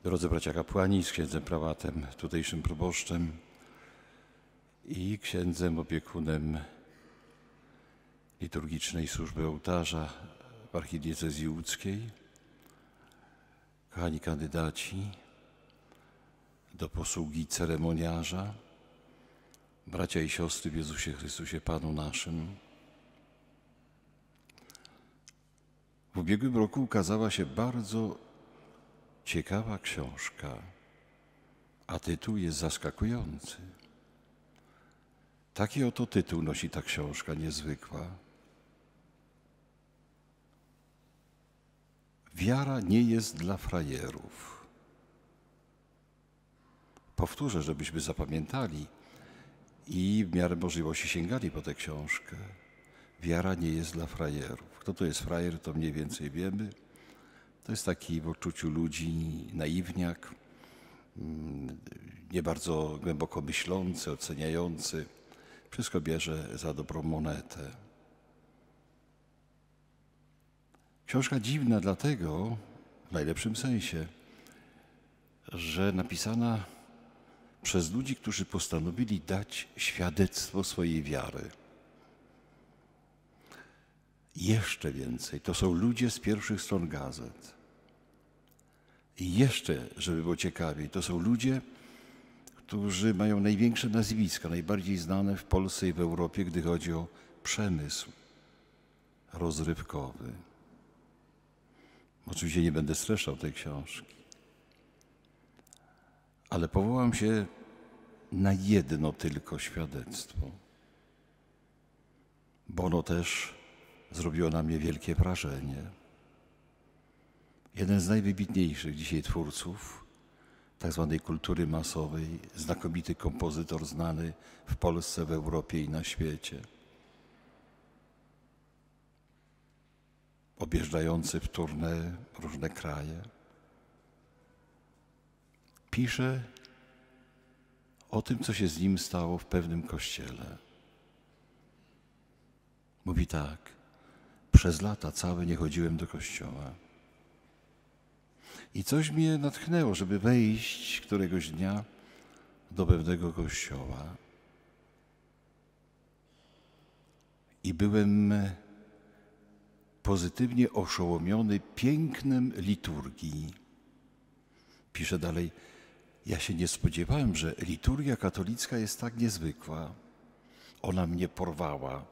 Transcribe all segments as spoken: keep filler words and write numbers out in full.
Drodzy bracia kapłani, z księdzem prałatem, tutejszym proboszczem i księdzem opiekunem liturgicznej służby ołtarza w archidiecezji łódzkiej, kochani kandydaci do posługi ceremoniarza, bracia i siostry w Jezusie Chrystusie Panu naszym. W ubiegłym roku ukazała się bardzo ciekawa książka, a tytuł jest zaskakujący. Taki oto tytuł nosi ta książka niezwykła. Wiara nie jest dla frajerów. Powtórzę, żebyśmy zapamiętali i w miarę możliwości sięgali po tę książkę. Wiara nie jest dla frajerów. Kto to jest frajer, to mniej więcej wiemy. To jest taki w odczuciu ludzi naiwniak, nie bardzo głęboko myślący, oceniający. Wszystko bierze za dobrą monetę. Książka dziwna dlatego, w najlepszym sensie, że napisana przez ludzi, którzy postanowili dać świadectwo swojej wiary. Jeszcze więcej, to są ludzie z pierwszych stron gazet. I jeszcze, żeby było ciekawiej, to są ludzie, którzy mają największe nazwiska, najbardziej znane w Polsce i w Europie, gdy chodzi o przemysł rozrywkowy. Oczywiście nie będę streszczał tej książki, ale powołam się na jedno tylko świadectwo, bo ono też zrobiło na mnie wielkie wrażenie. Jeden z najwybitniejszych dzisiaj twórców tak zwanej kultury masowej, znakomity kompozytor znany w Polsce, w Europie i na świecie. Objeżdżający w tournée różne kraje. Pisze o tym, co się z nim stało w pewnym kościele. Mówi tak: przez lata całe nie chodziłem do kościoła. I coś mnie natchnęło, żeby wejść któregoś dnia do pewnego kościoła. I byłem pozytywnie oszołomiony pięknem liturgii. Pisze dalej: ja się nie spodziewałem, że liturgia katolicka jest tak niezwykła. Ona mnie porwała.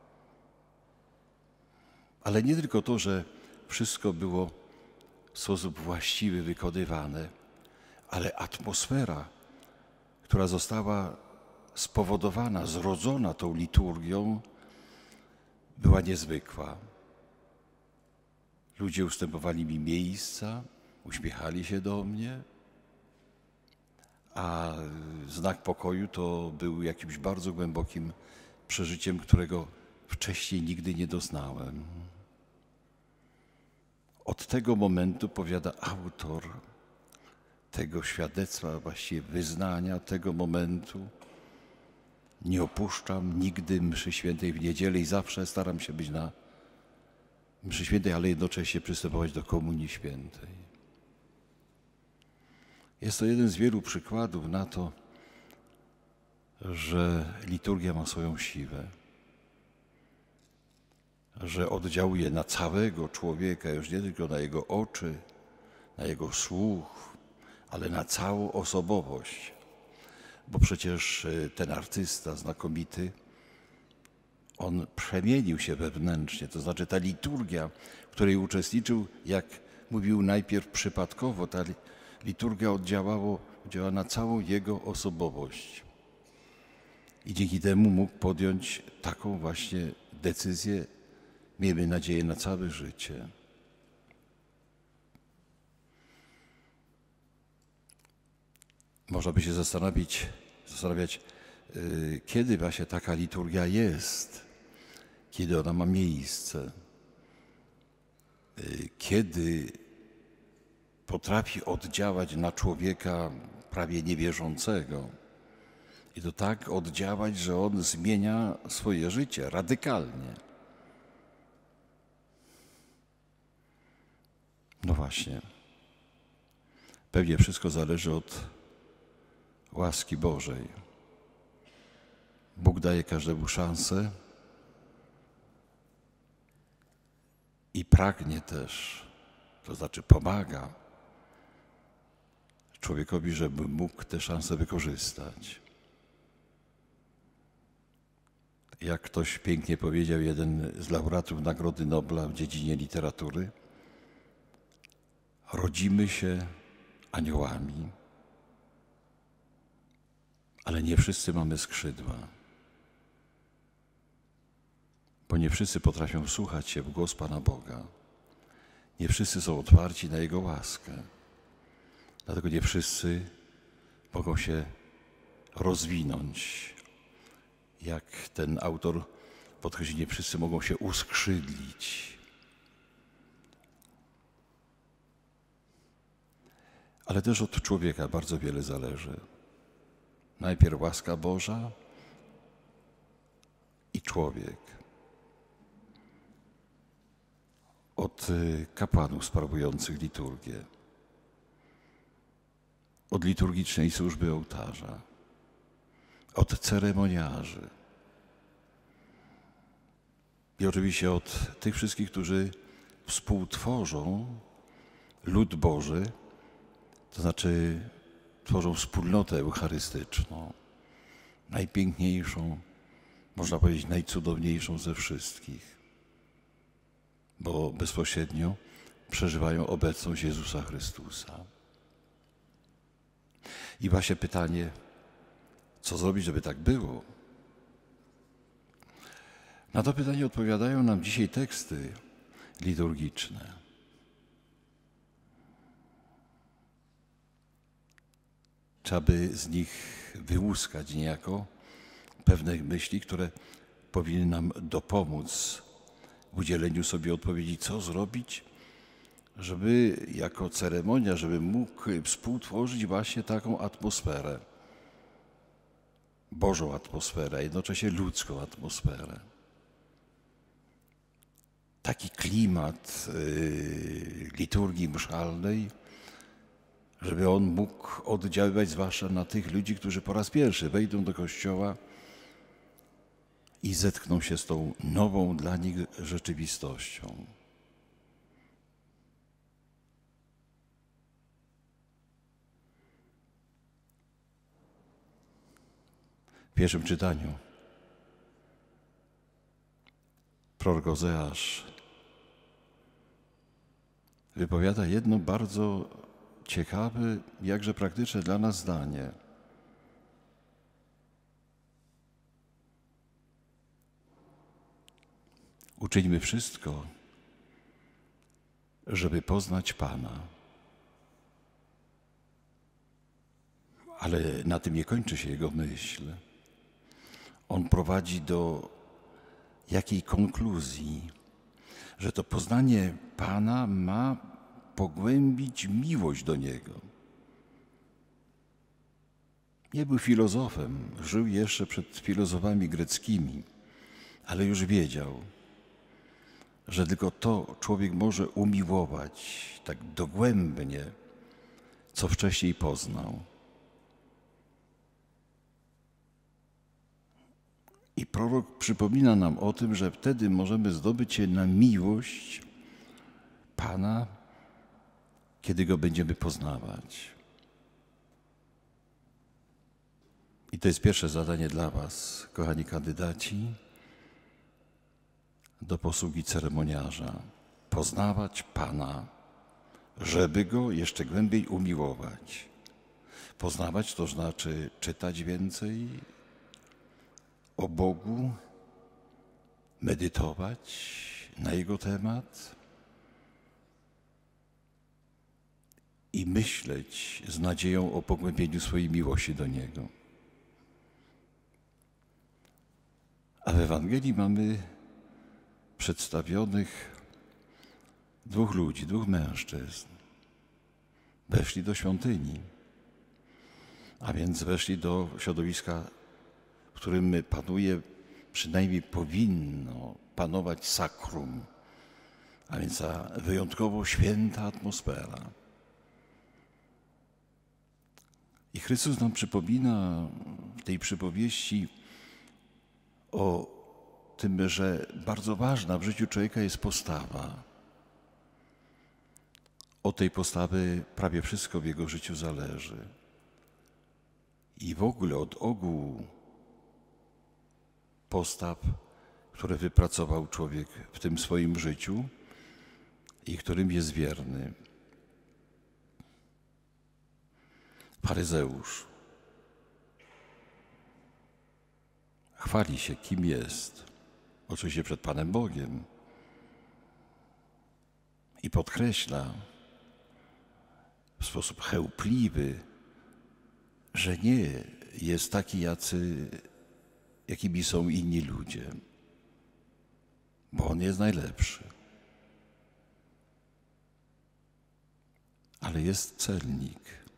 Ale nie tylko to, że wszystko było w sposób właściwy wykonywane, ale atmosfera, która została spowodowana, zrodzona tą liturgią, była niezwykła. Ludzie ustępowali mi miejsca, uśmiechali się do mnie, a znak pokoju to był jakimś bardzo głębokim przeżyciem, którego wcześniej nigdy nie doznałem. Od tego momentu, powiada autor tego świadectwa, właściwie wyznania tego momentu, nie opuszczam nigdy mszy świętej w niedzielę i zawsze staram się być na mszy świętej, ale jednocześnie przystępować do komunii świętej. Jest to jeden z wielu przykładów na to, że liturgia ma swoją siłę, że oddziałuje na całego człowieka, już nie tylko na jego oczy, na jego słuch, ale na całą osobowość. Bo przecież ten artysta znakomity, on przemienił się wewnętrznie. To znaczy ta liturgia, w której uczestniczył, jak mówił najpierw przypadkowo, ta liturgia oddziałało, oddziałała na całą jego osobowość. I dzięki temu mógł podjąć taką właśnie decyzję, miejmy nadzieję, na całe życie. Można by się zastanowić, zastanawiać, yy, kiedy właśnie taka liturgia jest, kiedy ona ma miejsce, yy, kiedy potrafi oddziałać na człowieka prawie niewierzącego. I to tak oddziałać, że on zmienia swoje życie radykalnie. No właśnie. Pewnie wszystko zależy od łaski Bożej. Bóg daje każdemu szansę i pragnie też, to znaczy pomaga człowiekowi, żeby mógł tę szansę wykorzystać. Jak ktoś pięknie powiedział, jeden z laureatów Nagrody Nobla w dziedzinie literatury, rodzimy się aniołami, ale nie wszyscy mamy skrzydła, bo nie wszyscy potrafią wsłuchać się w głos Pana Boga. Nie wszyscy są otwarci na Jego łaskę. Dlatego nie wszyscy mogą się rozwinąć. Jak ten autor podkreśli, nie wszyscy mogą się uskrzydlić. Ale też od człowieka bardzo wiele zależy. Najpierw łaska Boża i człowiek. Od kapłanów sprawujących liturgię, od liturgicznej służby ołtarza, od ceremoniarzy i oczywiście od tych wszystkich, którzy współtworzą lud Boży, to znaczy tworzą wspólnotę eucharystyczną, najpiękniejszą, można powiedzieć najcudowniejszą ze wszystkich, bo bezpośrednio przeżywają obecność Jezusa Chrystusa. I właśnie pytanie, co zrobić, żeby tak było? Na to pytanie odpowiadają nam dzisiaj teksty liturgiczne. Trzeba by z nich wyłuskać niejako pewne myśli, które powinny nam dopomóc w udzieleniu sobie odpowiedzi, co zrobić, żeby jako ceremonia, żeby mógł współtworzyć właśnie taką atmosferę, Bożą atmosferę, a jednocześnie ludzką atmosferę. Taki klimat y, liturgii mszalnej, żeby on mógł oddziaływać zwłaszcza na tych ludzi, którzy po raz pierwszy wejdą do kościoła i zetkną się z tą nową dla nich rzeczywistością. W pierwszym czytaniu prorok Ozeasz wypowiada jedno bardzo ciekawe, jakże praktyczne dla nas zdanie. Uczyńmy wszystko, żeby poznać Pana. Ale na tym nie kończy się jego myśl. On prowadzi do jakiej konkluzji? Że to poznanie Pana ma pogłębić miłość do Niego. Nie był filozofem, żył jeszcze przed filozofami greckimi, ale już wiedział, że tylko to człowiek może umiłować tak dogłębnie, co wcześniej poznał. I prorok przypomina nam o tym, że wtedy możemy zdobyć się na miłość Pana, kiedy Go będziemy poznawać. I to jest pierwsze zadanie dla was, kochani kandydaci, do posługi ceremoniarza. Poznawać Pana, żeby Go jeszcze głębiej umiłować. Poznawać to znaczy czytać więcej o Bogu, medytować na Jego temat i myśleć z nadzieją o pogłębieniu swojej miłości do Niego. A w Ewangelii mamy przedstawionych dwóch ludzi, dwóch mężczyzn. Weszli do świątyni, a więc weszli do środowiska, w którym panuje, przynajmniej powinno panować sakrum, a więc ta wyjątkowo święta atmosfera. Chrystus nam przypomina w tej przypowieści o tym, że bardzo ważna w życiu człowieka jest postawa. Od tej postawy prawie wszystko w jego życiu zależy. I w ogóle od ogółu postaw, które wypracował człowiek w tym swoim życiu i którym jest wierny. Faryzeusz chwali się, kim jest, oczywiście przed Panem Bogiem, i podkreśla w sposób chełpliwy, że nie jest taki, jacy, jakimi są inni ludzie, bo on jest najlepszy. Ale jest celnik,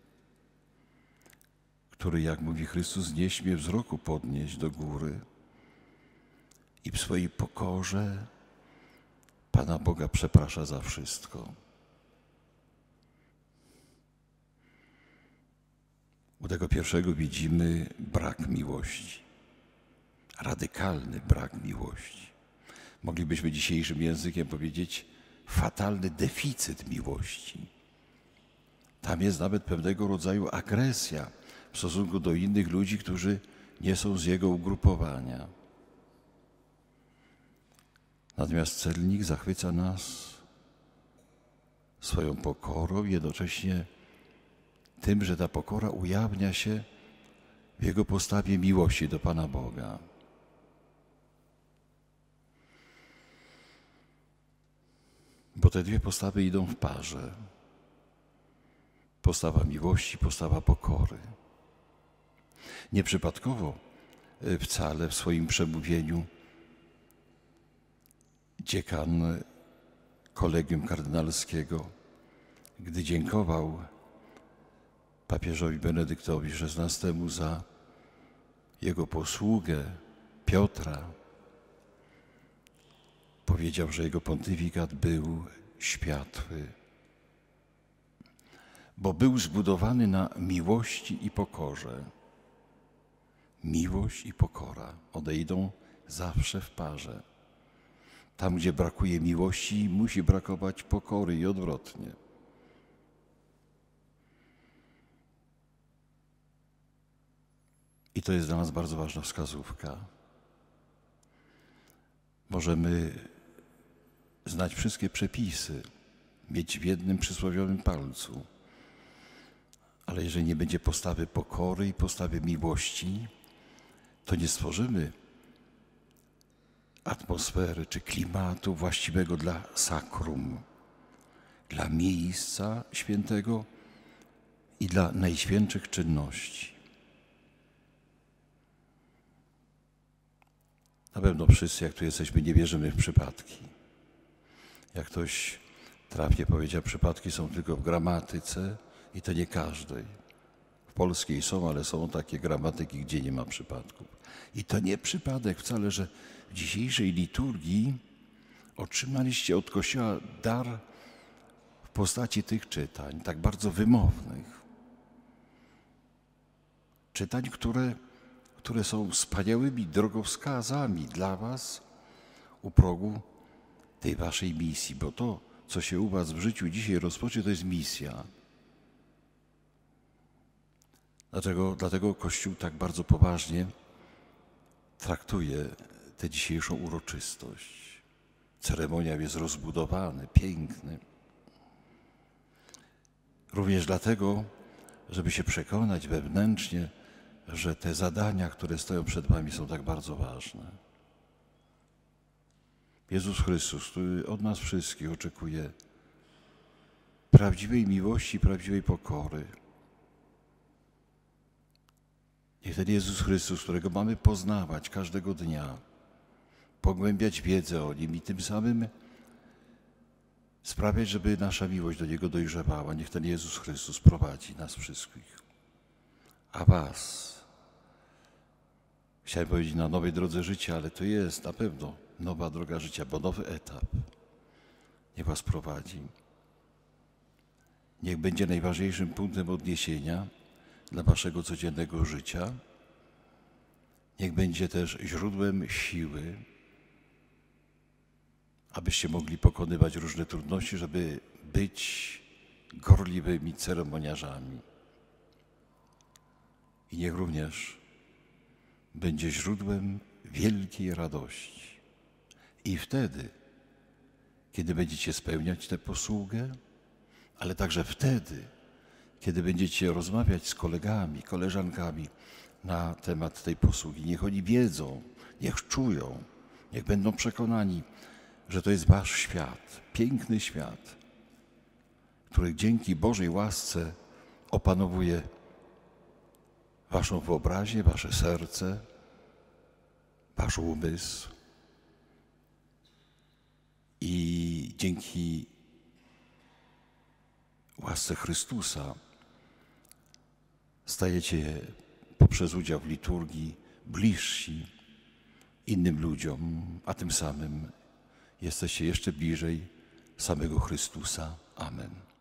który, jak mówi Chrystus, nie śmie wzroku podnieść do góry i w swojej pokorze Pana Boga przeprasza za wszystko. U tego pierwszego widzimy brak miłości, radykalny brak miłości. Moglibyśmy dzisiejszym językiem powiedzieć fatalny deficyt miłości. Tam jest nawet pewnego rodzaju agresja w stosunku do innych ludzi, którzy nie są z jego ugrupowania. Natomiast celnik zachwyca nas swoją pokorą i jednocześnie tym, że ta pokora ujawnia się w jego postawie miłości do Pana Boga. Bo te dwie postawy idą w parze. Postawa miłości, postawa pokory. Nieprzypadkowo wcale w swoim przemówieniu dziekan Kolegium Kardynalskiego, gdy dziękował papieżowi Benedyktowi szesnastemu za jego posługę Piotra, powiedział, że jego pontyfikat był światły, bo był zbudowany na miłości i pokorze. Miłość i pokora odejdą zawsze w parze. Tam, gdzie brakuje miłości, musi brakować pokory i odwrotnie. I to jest dla nas bardzo ważna wskazówka. Możemy znać wszystkie przepisy, mieć w jednym przysłowiowym palcu, ale jeżeli nie będzie postawy pokory i postawy miłości, to nie stworzymy atmosfery czy klimatu właściwego dla sakrum, dla miejsca świętego i dla najświętszych czynności. Na pewno wszyscy, jak tu jesteśmy, nie wierzymy w przypadki. Jak ktoś trafnie powiedział, przypadki są tylko w gramatyce i to nie każdej. W polskiej są, ale są takie gramatyki, gdzie nie ma przypadków. I to nie przypadek wcale, że w dzisiejszej liturgii otrzymaliście od Kościoła dar w postaci tych czytań, tak bardzo wymownych. Czytań, które, które są wspaniałymi drogowskazami dla was u progu tej waszej misji, bo to, co się u was w życiu dzisiaj rozpocznie, to jest misja. Dlatego, dlatego Kościół tak bardzo poważnie traktuje tę dzisiejszą uroczystość. Ceremoniał jest rozbudowany, piękny. Również dlatego, żeby się przekonać wewnętrznie, że te zadania, które stoją przed wami, są tak bardzo ważne. Jezus Chrystus, który od nas wszystkich oczekuje prawdziwej miłości, prawdziwej pokory. Niech ten Jezus Chrystus, którego mamy poznawać każdego dnia, pogłębiać wiedzę o Nim i tym samym sprawiać, żeby nasza miłość do Niego dojrzewała. Niech ten Jezus Chrystus prowadzi nas wszystkich. A was, chciałem powiedzieć, na nowej drodze życia, ale to jest na pewno nowa droga życia, bo nowy etap. Niech was prowadzi. Niech będzie najważniejszym punktem odniesienia dla waszego codziennego życia. Niech będzie też źródłem siły, abyście mogli pokonywać różne trudności, żeby być gorliwymi ceremoniarzami. I niech również będzie źródłem wielkiej radości. I wtedy, kiedy będziecie spełniać tę posługę, ale także wtedy, kiedy będziecie rozmawiać z kolegami, koleżankami na temat tej posługi. Niech oni wiedzą, niech czują, niech będą przekonani, że to jest wasz świat, piękny świat, który dzięki Bożej łasce opanowuje waszą wyobraźnię, wasze serce, wasz umysł. I dzięki łasce Chrystusa stajecie poprzez udział w liturgii bliżsi innym ludziom, a tym samym jesteście jeszcze bliżej samego Chrystusa. Amen.